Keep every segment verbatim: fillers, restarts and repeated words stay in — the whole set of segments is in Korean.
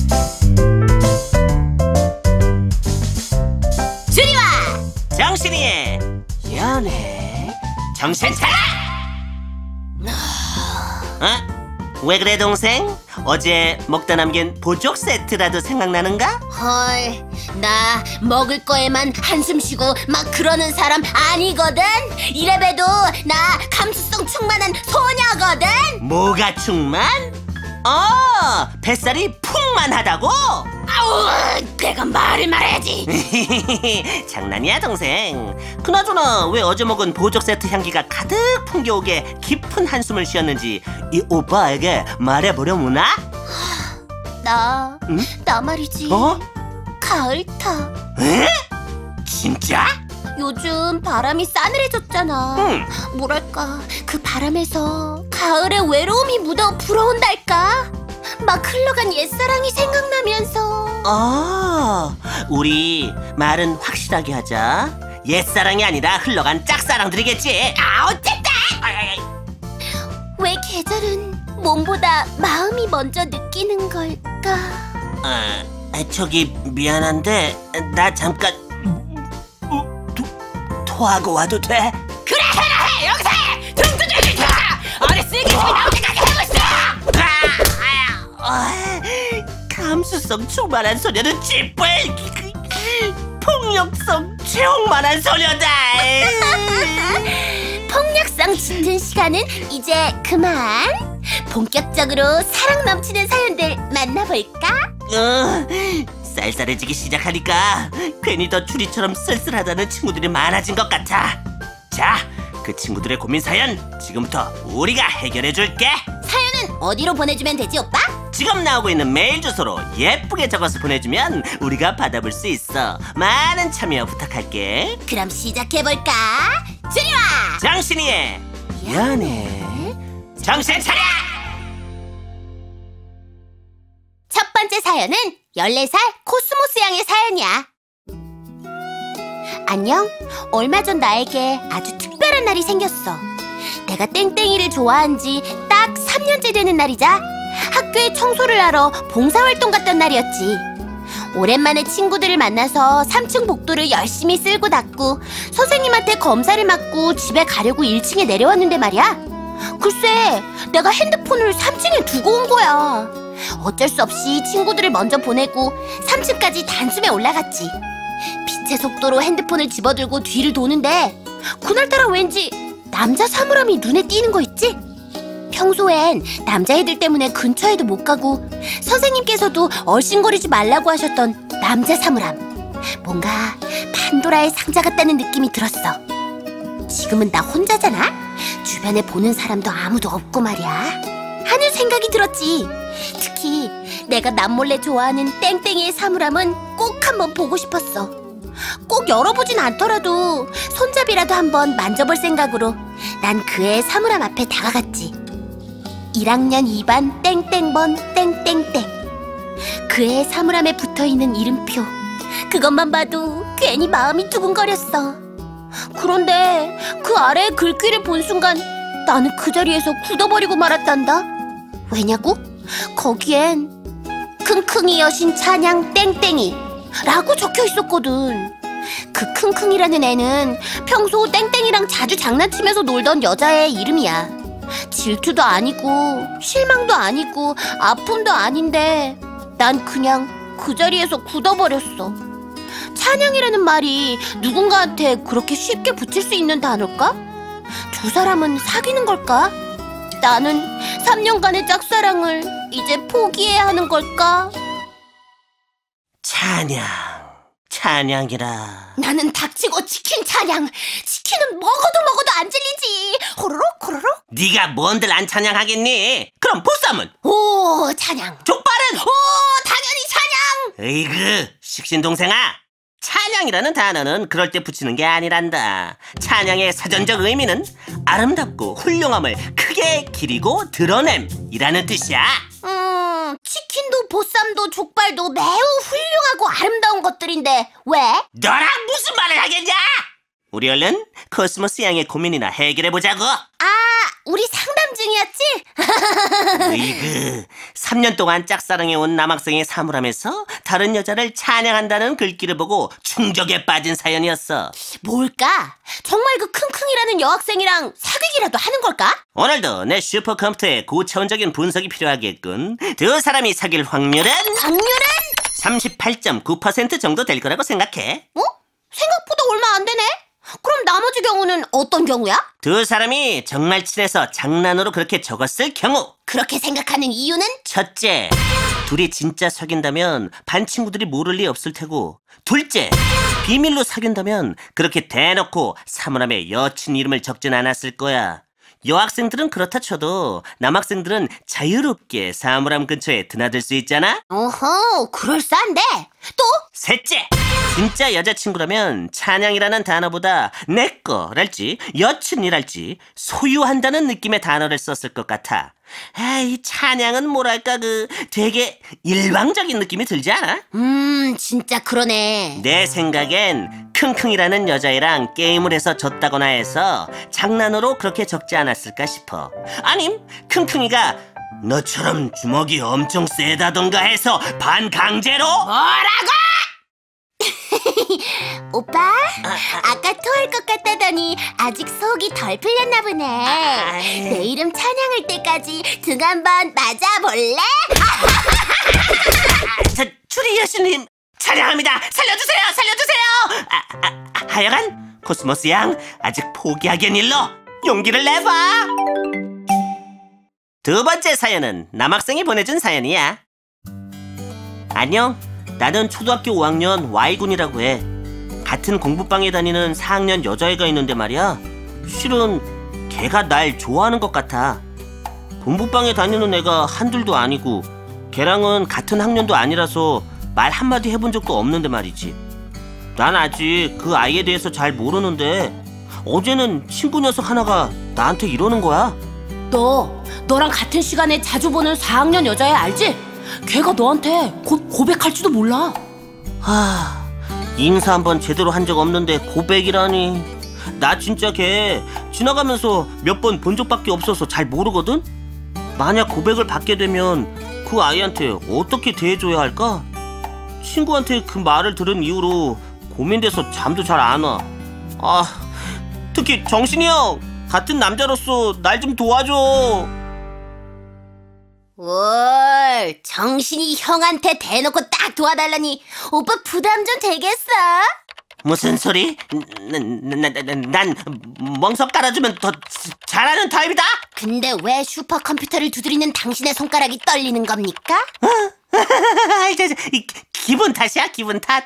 주리와 정신이의 연애 정신 차려! 어? 왜 그래 동생? 어제 먹다 남긴 보족 세트라도 생각나는가? 헐, 나 먹을 거에만 한숨 쉬고 막 그러는 사람 아니거든. 이래봬도 나 감수성 충만한 소녀거든. 뭐가 충만? 어, 뱃살이 풍만하다고? 아우, 내가 말을 말해야지. 장난이야 동생. 그나저나 왜 어제 먹은 보족 세트 향기가 가득 풍겨오게 깊은 한숨을 쉬었는지 이 오빠에게 말해보려무나? 나, 응? 나 말이지. 어? 가을 타. 에? 진짜? 요즘 바람이 싸늘해졌잖아. 응. 뭐랄까, 그 바람에서 가을의 외로움이 묻어 불어온달까? 막 흘러간 옛사랑이 생각나면서. 아, 우리 말은 확실하게 하자. 옛사랑이 아니라 흘러간 짝사랑들이겠지. 아, 어쨌다! 왜 계절은 몸보다 마음이 먼저 느끼는 걸까? 아, 저기 미안한데 나 잠깐 토, 토하고 와도 돼? 그래, 해라 해! 여기서 해! 등 두들겨! 어디 쓰레기집이 나올 때까지 하고 있어! 아, 감수성 충만한 소녀는 찌뿔, 폭력성 최홍만한 소녀다. 폭력성 짙은 시간은 이제 그만. 본격적으로 사랑 넘치는 사연들 만나볼까? 어, 쌀쌀해지기 시작하니까 괜히 더 추리처럼 쓸쓸하다는 친구들이 많아진 것 같아. 자, 그 친구들의 고민 사연 지금부터 우리가 해결해줄게. 사연은 어디로 보내주면 되지, 오빠? 지금 나오고 있는 메일 주소로 예쁘게 적어서 보내주면 우리가 받아볼 수 있어. 많은 참여 부탁할게. 그럼 시작해볼까? 주리와 정신이의 연애 정신 차려! 첫 번째 사연은 열네 살 코스모스 양의 사연이야. 안녕. 얼마 전 나에게 아주 특별한 날이 생겼어. 내가 땡땡이를 좋아한 지 딱 삼 년째 되는 날이자 학교에 청소를 하러 봉사활동 갔던 날이었지. 오랜만에 친구들을 만나서 삼 층 복도를 열심히 쓸고 닦고 선생님한테 검사를 받고 집에 가려고 일 층에 내려왔는데 말이야. 글쎄, 내가 핸드폰을 삼 층에 두고 온 거야. 어쩔 수 없이 친구들을 먼저 보내고 삼 층까지 단숨에 올라갔지. 빛의 속도로 핸드폰을 집어들고 뒤를 도는데 그날따라 왠지 남자 사물함이 눈에 띄는 거 있지? 평소엔 남자애들 때문에 근처에도 못 가고 선생님께서도 얼씬거리지 말라고 하셨던 남자 사물함. 뭔가 판도라의 상자 같다는 느낌이 들었어. 지금은 나 혼자잖아? 주변에 보는 사람도 아무도 없고 말이야. 하는 생각이 들었지. 특히 내가 남몰래 좋아하는 땡땡이의 사물함은 꼭 한번 보고 싶었어. 꼭 열어보진 않더라도 손잡이라도 한번 만져볼 생각으로 난 그의 사물함 앞에 다가갔지. 일 학년 이 반 땡땡번 땡땡땡. 그의 사물함에 붙어있는 이름표. 그것만 봐도 괜히 마음이 두근거렸어. 그런데 그 아래의 글귀를 본 순간 나는 그 자리에서 굳어버리고 말았단다. 왜냐고? 거기엔 킁킁이 여신 찬양 땡땡이 라고 적혀있었거든. 그 킁킁이라는 애는 평소 땡땡이랑 자주 장난치면서 놀던 여자의 이름이야. 질투도 아니고 실망도 아니고 아픔도 아닌데 난 그냥 그 자리에서 굳어버렸어. 찬양이라는 말이 누군가한테 그렇게 쉽게 붙일 수 있는 단어일까? 두 사람은 사귀는 걸까? 나는 삼 년간의 짝사랑을 이제 포기해야 하는 걸까? 찬양, 찬양이라. 나는 닥치고 치킨 찬양. 치킨은 먹어도 먹어도 안 질리지. 호로록 호로록. 네가 뭔들 안 찬양하겠니? 그럼 보쌈은? 오, 찬양. 족발은? 오, 당연히 찬양. 에이그, 식신동생아. 찬양이라는 단어는 그럴 때 붙이는 게 아니란다. 찬양의 사전적 의미는 아름답고 훌륭함을 크게 기리고 드러냄이라는 뜻이야. 음, 치킨도 보쌈도 족발도 매우 훌륭하고 아름다운 것들인데 왜? 너랑 무슨 말을 하겠냐? 우리 얼른 코스모스 양의 고민이나 해결해보자고. 아, 우리 상담 중이었지? 으이그, 삼 년 동안 짝사랑해온 남학생의 사물함에서 다른 여자를 찬양한다는 글귀를 보고 충격에 빠진 사연이었어. 뭘까? 정말 그 킁킁이라는 여학생이랑 사귀기라도 하는 걸까? 오늘도 내 슈퍼컴퓨터에 고차원적인 분석이 필요하겠군. 두 사람이 사귈 확률은 확률은? 삼십팔 점 구 퍼센트 정도 될 거라고 생각해. 어? 생각보다 얼마 안 되네? 그럼 나머지 경우는 어떤 경우야? 두 사람이 정말 친해서 장난으로 그렇게 적었을 경우. 그렇게 생각하는 이유는? 첫째, 둘이 진짜 사귄다면 반 친구들이 모를 리 없을 테고. 둘째, 비밀로 사귄다면 그렇게 대놓고 사물함에 여친 이름을 적진 않았을 거야. 여학생들은 그렇다 쳐도 남학생들은 자유롭게 사물함 근처에 드나들 수 있잖아? 어허, 그럴싸한데. 또? 셋째, 진짜 여자친구라면 찬양이라는 단어보다 내꺼랄지 여친이랄지 소유한다는 느낌의 단어를 썼을 것 같아. 에이, 찬양은 뭐랄까 그 되게 일방적인 느낌이 들지 않아? 음, 진짜 그러네. 내 생각엔 킁킁이라는 여자애랑 게임을 해서 졌다거나 해서 장난으로 그렇게 적지 않았을까 싶어. 아님 킁킁이가 너처럼 주먹이 엄청 세다던가 해서 반강제로. 뭐라고? 오빠, 아까 토할 것 같다더니 아직 속이 덜 풀렸나 보네. 아이. 내 이름 찬양할 때까지 등 한번 맞아볼래? 저 추리 여신님 찬양합니다. 살려주세요, 살려주세요. 아, 아, 아, 하여간 코스모스 양 아직 포기하기엔 일러 용기를 내봐. 두 번째 사연은 남학생이 보내준 사연이야. 안녕, 나는 초등학교 오 학년 Y군이라고 해. 같은 공부방에 다니는 사 학년 여자애가 있는데 말이야, 실은 걔가 날 좋아하는 것 같아. 공부방에 다니는 애가 한둘도 아니고 걔랑은 같은 학년도 아니라서 말 한마디 해본 적도 없는데 말이지. 난 아직 그 아이에 대해서 잘 모르는데 어제는 친구 녀석 하나가 나한테 이러는 거야. 너, 너랑 같은 시간에 자주 보는 사 학년 여자애 알지? 걔가 너한테 곧 고백할지도 몰라. 하... 인사 한번 제대로 한 적 없는데 고백이라니. 나 진짜 걔 지나가면서 몇 번 본 적밖에 없어서 잘 모르거든? 만약 고백을 받게 되면 그 아이한테 어떻게 대해줘야 할까? 친구한테 그 말을 들은 이후로 고민돼서 잠도 잘 안 와. 아, 특히 정신이 형! 같은 남자로서 날 좀 도와줘. 월, 정신이 형한테 대놓고 딱 도와달라니 오빠 부담 좀 되겠어? 무슨 소리? 난, 난, 난, 난 멍석 깔아주면 더 잘하는 타입이다? 근데 왜 슈퍼컴퓨터를 두드리는 당신의 손가락이 떨리는 겁니까? 이제, 이, 기분 탓이야, 기분 탓.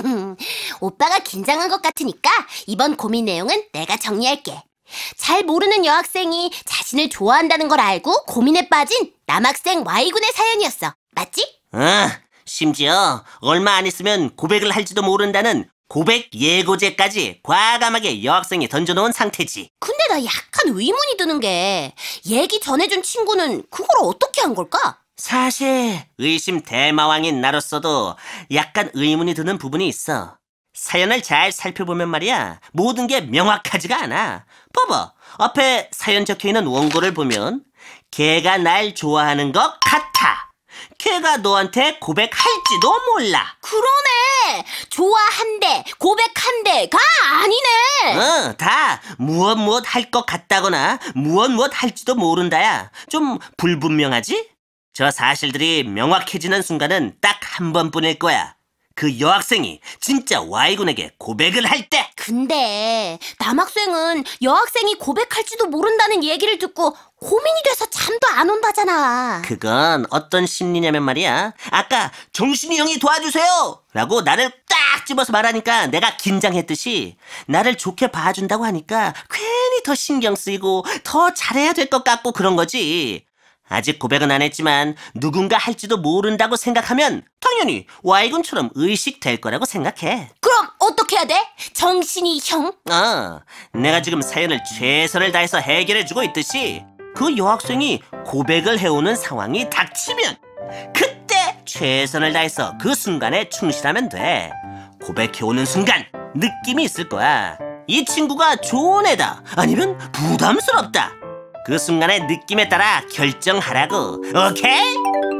오빠가 긴장한 것 같으니까 이번 고민 내용은 내가 정리할게. 잘 모르는 여학생이 자신을 좋아한다는 걸 알고 고민에 빠진 남학생 Y군의 사연이었어. 맞지? 어, 심지어 얼마 안 있으면 고백을 할지도 모른다는 고백 예고제까지 과감하게 여학생이 던져놓은 상태지. 근데 나 약간 의문이 드는 게 얘기 전해준 친구는 그걸 어떻게 한 걸까? 사실 의심 대마왕인 나로서도 약간 의문이 드는 부분이 있어. 사연을 잘 살펴보면 말이야, 모든 게 명확하지가 않아. 봐봐, 앞에 사연 적혀있는 원고를 보면 걔가 날 좋아하는 것 같아. 걔가 너한테 고백할지도 몰라. 그러네. 좋아한대, 고백한대가 아니네. 어, 다 무엇 무엇 할 것 같다거나 무엇 무엇 할지도 모른다야. 좀 불분명하지? 저 사실들이 명확해지는 순간은 딱 한 번뿐일 거야. 그 여학생이 진짜 Y군에게 고백을 할 때. 근데 남학생은 여학생이 고백할지도 모른다는 얘기를 듣고 고민이 돼서 잠도 안 온다잖아. 그건 어떤 심리냐면 말이야, 아까 정신이 형이 도와주세요 라고 나를 딱 집어서 말하니까 내가 긴장했듯이 나를 좋게 봐준다고 하니까 괜히 더 신경 쓰이고 더 잘해야 될 것 같고 그런 거지. 아직 고백은 안 했지만 누군가 할지도 모른다고 생각하면 당연히 Y군처럼 의식될 거라고 생각해. 그럼 어떻게 해야 돼? 정신이 형? 어, 내가 지금 사연을 최선을 다해서 해결해주고 있듯이 그 여학생이 고백을 해오는 상황이 닥치면 그때 최선을 다해서 그 순간에 충실하면 돼. 고백해오는 순간 느낌이 있을 거야. 이 친구가 좋은 애다, 아니면 부담스럽다. 그 순간의 느낌에 따라 결정하라고. 오케이?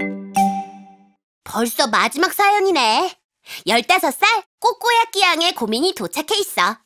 벌써 마지막 사연이네. 열다섯 살 꼬꼬야끼 양의 고민이 도착해 있어.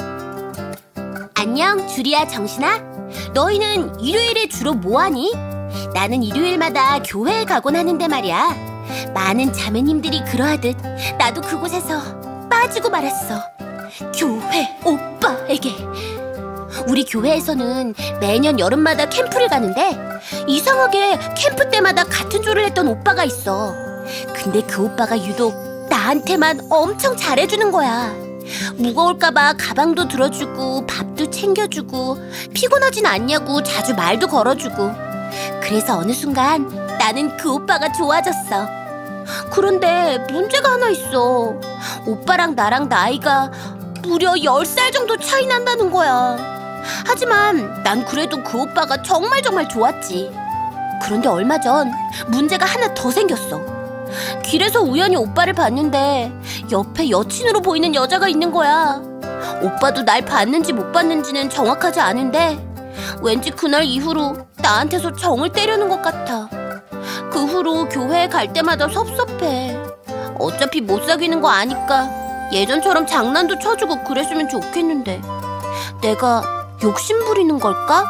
안녕, 주리야, 정신아. 너희는 일요일에 주로 뭐하니? 나는 일요일마다 교회에 가곤 하는데 말이야. 많은 자매님들이 그러하듯 나도 그곳에서 빠지고 말았어. 교회 오빠에게. 우리 교회에서는 매년 여름마다 캠프를 가는데 이상하게 캠프 때마다 같은 조를 했던 오빠가 있어. 근데 그 오빠가 유독 나한테만 엄청 잘해주는 거야. 무거울까봐 가방도 들어주고 밥도 챙겨주고 피곤하진 않냐고 자주 말도 걸어주고. 그래서 어느 순간 나는 그 오빠가 좋아졌어. 그런데 문제가 하나 있어. 오빠랑 나랑 나이가 무려 열 살 정도 차이 난다는 거야. 하지만 난 그래도 그 오빠가 정말 정말 좋았지. 그런데 얼마 전 문제가 하나 더 생겼어. 길에서 우연히 오빠를 봤는데 옆에 여친으로 보이는 여자가 있는 거야. 오빠도 날 봤는지 못 봤는지는 정확하지 않은데 왠지 그날 이후로 나한테서 정을 때리는 것 같아. 그 후로 교회에 갈 때마다 섭섭해. 어차피 못 사귀는 거 아니까 예전처럼 장난도 쳐주고 그랬으면 좋겠는데 내가 욕심 부리는 걸까?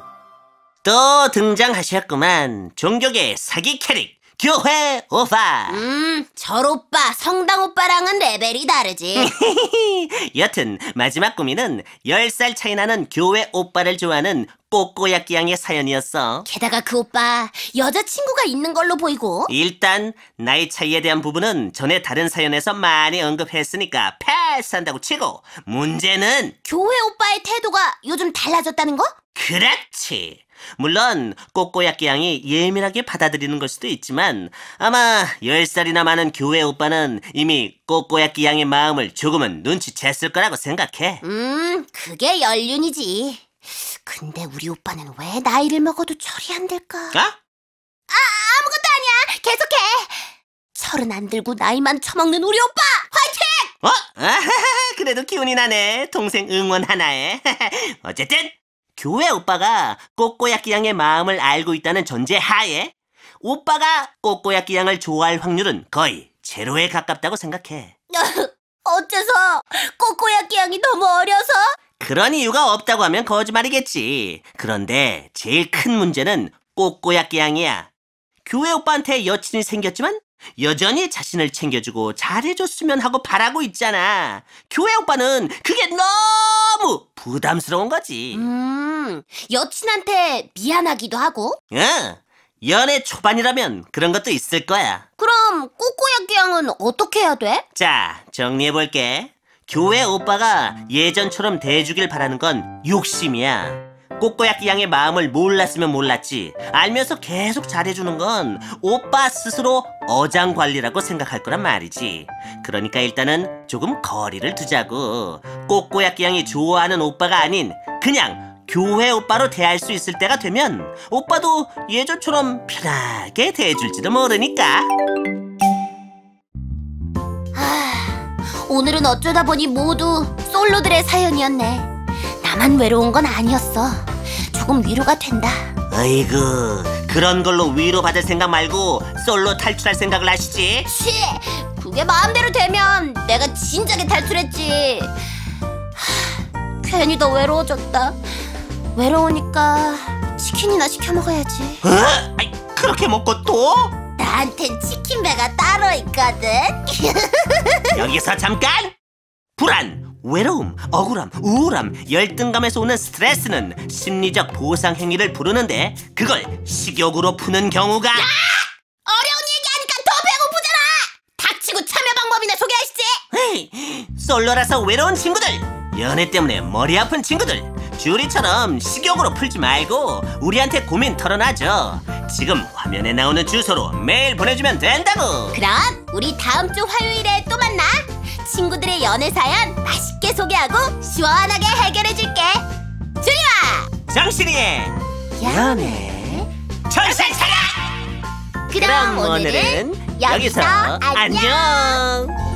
또 등장하셨구만. 종교계 사기 캐릭 교회 오빠. 음, 절 오빠, 성당 오빠랑은 레벨이 다르지. 여튼 마지막 고민은 열 살 차이 나는 교회 오빠를 좋아하는 꼬꼬야끼 양의 사연이었어. 게다가 그 오빠 여자친구가 있는 걸로 보이고. 일단 나이 차이에 대한 부분은 전에 다른 사연에서 많이 언급했으니까 패스한다고 치고, 문제는 교회 오빠의 태도가 요즘 달라졌다는 거? 그렇지. 물론 꼬꼬야끼 양이 예민하게 받아들이는 걸 수도 있지만 아마 열 살이나 많은 교회 오빠는 이미 꼬꼬야끼 양의 마음을 조금은 눈치챘을 거라고 생각해. 음, 그게 연륜이지. 근데 우리 오빠는 왜 나이를 먹어도 철이 안 들까? 어? 아, 아무것도 아니야. 계속해. 철은 안 들고 나이만 처먹는 우리 오빠 화이팅! 어? 아하하, 그래도 기운이 나네. 동생 응원 하나에. 어쨌든 교회 오빠가 꼬꼬야끼 양의 마음을 알고 있다는 전제 하에 오빠가 꼬꼬야끼 양을 좋아할 확률은 거의 제로에 가깝다고 생각해. 어째서? 꼬꼬야끼 양이 너무 어려서? 그런 이유가 없다고 하면 거짓말이겠지. 그런데 제일 큰 문제는 꼬꼬야끼 양이야. 교회 오빠한테 여친이 생겼지만 여전히 자신을 챙겨주고 잘해줬으면 하고 바라고 있잖아. 교회 오빠는 그게 너무 부담스러운 거지. 음, 여친한테 미안하기도 하고? 응, 연애 초반이라면 그런 것도 있을 거야. 그럼 꼬꼬야끼 양은 어떻게 해야 돼? 자, 정리해볼게. 교회 오빠가 예전처럼 대해주길 바라는 건 욕심이야. 꼬꼬야끼 양의 마음을 몰랐으면 몰랐지 알면서 계속 잘해주는 건 오빠 스스로 어장관리라고 생각할 거란 말이지. 그러니까 일단은 조금 거리를 두자고. 꼬꼬야끼 양이 좋아하는 오빠가 아닌 그냥 교회 오빠로 대할 수 있을 때가 되면 오빠도 예전처럼 편하게 대해줄지도 모르니까. 오늘은 어쩌다 보니 모두 솔로들의 사연이었네. 나만 외로운 건 아니었어. 조금 위로가 된다. 아이고, 그런 걸로 위로받을 생각 말고 솔로 탈출할 생각을 하시지. 치! 그게 마음대로 되면 내가 진작에 탈출했지. 하, 괜히 더 외로워졌다. 외로우니까 치킨이나 시켜 먹어야지. 어? 아이, 그렇게 먹고 또? 나한텐 치킨배가 따로 있거든. 여기서 잠깐! 불안, 외로움, 억울함, 우울함, 열등감에서 오는 스트레스는 심리적 보상 행위를 부르는데 그걸 식욕으로 푸는 경우가. 야! 어려운 얘기하니까 더 배고프잖아. 닥치고 참여 방법이나 소개하시지. 헤이, 솔로라서 외로운 친구들, 연애 때문에 머리 아픈 친구들, 주리처럼 식욕으로 풀지 말고 우리한테 고민 털어놔줘. 지금 화면에 나오는 주소로 메일 보내주면 된다고. 그럼 우리 다음 주 화요일에 또 만나. 친구들의 연애 사연 맛있게 소개하고 시원하게 해결해줄게. 주리와 정신이의 연애 정신 차려. 그럼 오늘은 여기서 안녕. 안녕.